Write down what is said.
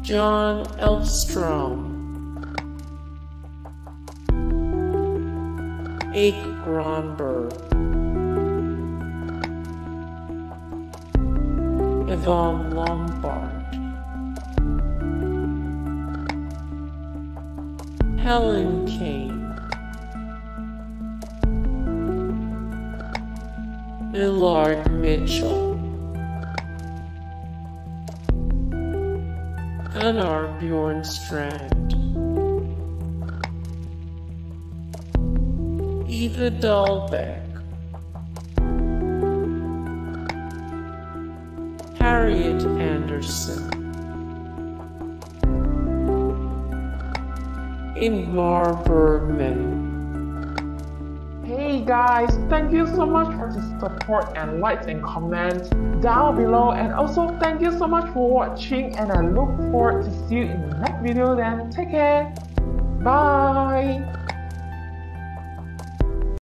John Elfstrom, Ingmar Yvonne Lombard, Helen Kane, Millard Mitchell, Gunnar Bjrnstrand, Eva Dahlbeck, Harriet Anderson, Ingmar Bergman. Hey guys, thank you so much for the support and likes and comments down below, and also thank you so much for watching, and I look forward to see you in the next video. Then take care, bye.